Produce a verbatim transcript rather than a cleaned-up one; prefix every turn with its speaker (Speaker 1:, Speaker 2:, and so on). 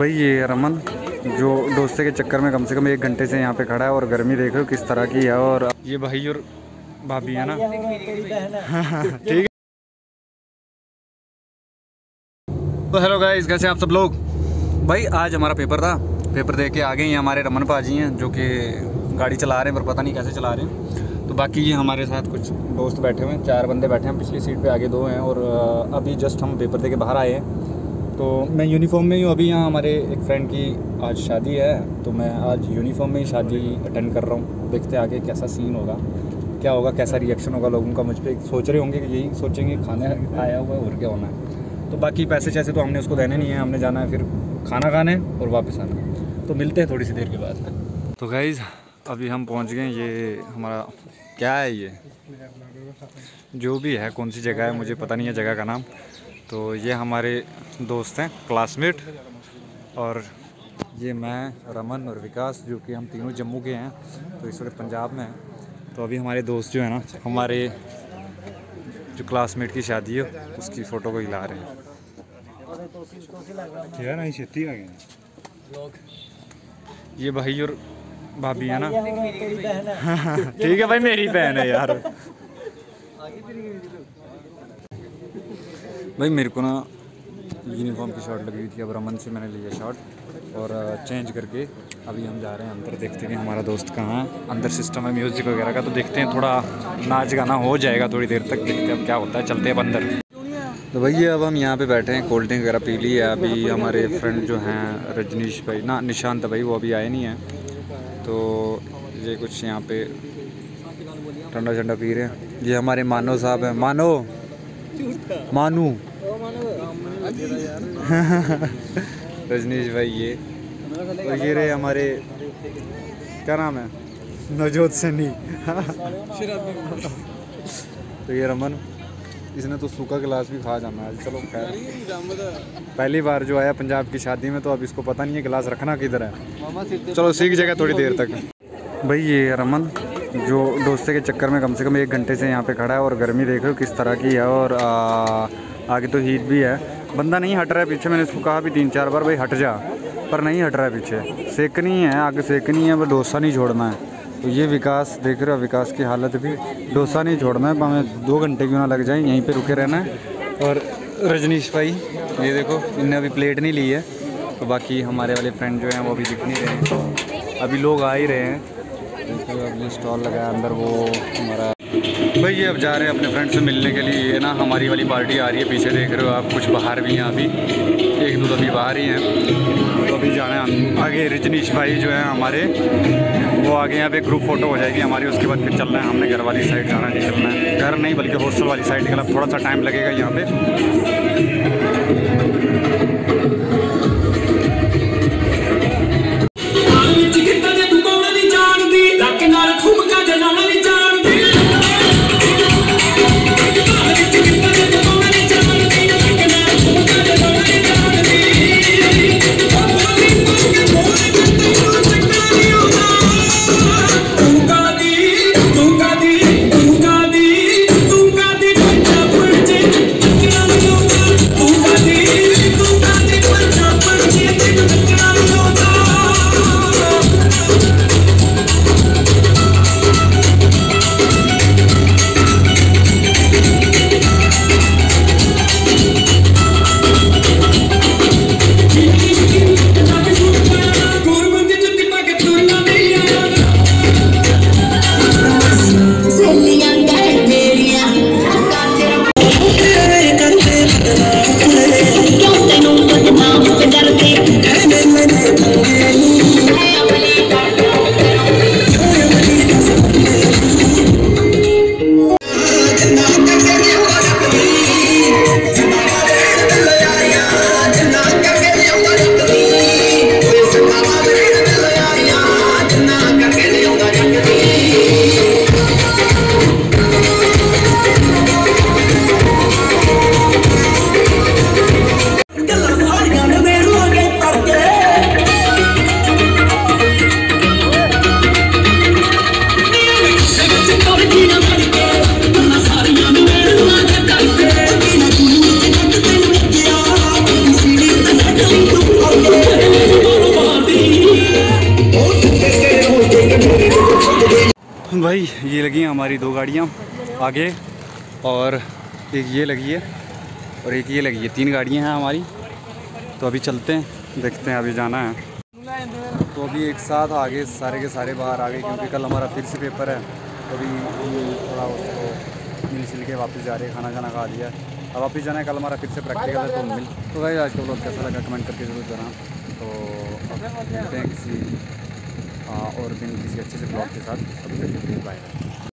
Speaker 1: भाई ये रमन जो डोसे के चक्कर में कम से कम एक घंटे से यहाँ पे खड़ा है और गर्मी देख रहे हो किस तरह की है। और ये भाई और भाभी है ना, ठीक है। तो हेलो गाइस, कैसे आप सब लोग। भाई आज हमारा पेपर था, पेपर दे के आ गए हैं। हमारे रमन पाजी हैं जो कि गाड़ी चला रहे हैं पर पता नहीं कैसे चला रहे हैं। तो बाकी ये हमारे साथ कुछ दोस्त बैठे हुए हैं, चार बंदे बैठे हैं पिछली सीट पे, आगे दो हैं। और अभी जस्ट हम पेपर दे के बाहर आए हैं। तो मैं यूनिफॉर्म में ही हूँ अभी। यहाँ हमारे एक फ्रेंड की आज शादी है, तो मैं आज यूनिफॉर्म में ही शादी अटेंड कर रहा हूँ। देखते हैं आगे कैसा सीन होगा, क्या होगा, कैसा रिएक्शन होगा लोगों का मुझ पर। सोच रहे होंगे कि यही सोचेंगे खाने आया हुआ है और क्या होना है। तो बाकी पैसे जैसे तो हमने उसको देने नहीं है, हमने जाना है फिर खाना खाने और वापस आना। तो मिलते हैं थोड़ी सी देर के बाद। तो गाइज़ अभी हम पहुंच गए। ये हमारा क्या है, ये जो भी है, कौन सी जगह है मुझे पता नहीं है जगह का नाम। तो ये हमारे दोस्त हैं, क्लासमेट। और ये मैं, रमन और विकास, जो कि हम तीनों जम्मू के हैं, तो इस वक्त पंजाब में हैं। तो अभी हमारे दोस्त जो है ना, हमारे जो क्लासमेट की शादी है उसकी फ़ोटो को हिला रहे हैं। ये भाई और भाभी है ना, ठीक है भाई, मेरी बहन है यार। भाई मेरे को ना यूनिफॉर्म की शर्ट लगी हुई थी, अब रमन से मैंने लिया शर्ट और चेंज करके अभी हम जा रहे हैं अंदर। देखते हैं हमारा दोस्त कहाँ है। अंदर सिस्टम है म्यूज़िक वगैरह का, तो देखते हैं, थोड़ा नाच गाना हो जाएगा थोड़ी देर तक। देखते हैं अब क्या होता है, चलते हैं अंदर। तो भैया अब हम यहाँ पे बैठे हैं, कोल्ड ड्रिंक वगैरह पी ली है। अभी हमारे फ्रेंड जो हैं रजनीश भाई ना, निशांत भाई, वो अभी आए नहीं हैं। तो ये कुछ यहाँ पे ठंडा ठंडा पी रहे हैं। ये हमारे मानो साहब हैं, मानो मानू रजनीश भाई ये। और ये रहे हमारे, क्या नाम है, नवजोत सैनी। तो ये रमन, इसने तो सूखा गिलास भी खा जाना है। चलो खैर, पहली बार जो आया पंजाब की शादी में, तो अब इसको पता नहीं है गिलास रखना किधर है। चलो सीख जाएगा थोड़ी देर तक। भाई ये रमन जो डोसे के चक्कर में कम से कम एक घंटे से यहाँ पे खड़ा है और गर्मी देख रहे हो किस तरह की है। और आ, आगे तो हीट भी है, बंदा नहीं हट रहा है पीछे। मैंने इसको कहा भी तीन चार बार, भाई हट जा, पर नहीं हट रहा है पीछे। सेकनी है, आगे सेकनी है, वो डोसा नहीं छोड़ना है। तो ये विकास देख रहे हो, विकास की हालत भी, डोसा नहीं छोड़ना है, हमें दो घंटे क्यों ना लग जाए, यहीं पे रुके रहना है। और रजनीश भाई ये देखो, इनने अभी प्लेट नहीं ली है। तो बाकी हमारे वाले फ्रेंड जो हैं वो अभी दिख नहीं रहे, अभी लोग आ ही रहे हैं। देखो अभी स्टॉल लगाया अंदर वो हमारा भाई। ये अब जा रहे हैं अपने फ्रेंड से मिलने के लिए। ये ना हमारी वाली पार्टी आ रही है, पीछे देख रहे हो आप, कुछ बाहर भी हैं अभी, एक दो अभी बाहर ही हैं। तो अभी जाना है आगे। रजनीश भाई जो है हमारे, वो आगे यहाँ पे ग्रुप फोटो हो जाएगी हमारी, उसके बाद फिर चलना है हमने घर वाली साइड जाना, नहीं चलना है घर नहीं बल्कि हॉस्टल वाली साइड निकला। थोड़ा सा टाइम लगेगा यहाँ पे। ये लगी हैं हमारी दो गाड़ियाँ आगे, और एक ये लगी है और एक ये लगी है, तीन गाड़ियाँ हैं हमारी। तो अभी चलते हैं, देखते हैं, अभी जाना है। तो अभी एक साथ आगे सारे के सारे बाहर आ गए, क्योंकि कल हमारा फिर से पेपर है। तो अभी थोड़ा उसको मिल सिल के वापस जा रहे हैं, खाना खाना खा लिया है, अब वापस जाना है। कल हमारा फिर से प्रैक्टिकल है, तो मिल तो भाई आज का ब्लॉग कैसा लगा कमेंट करके जरूर देना। तो अब मिलते हैं किसी और दिन किसी अच्छे से ब्लॉग के साथ। अभी तक बाय।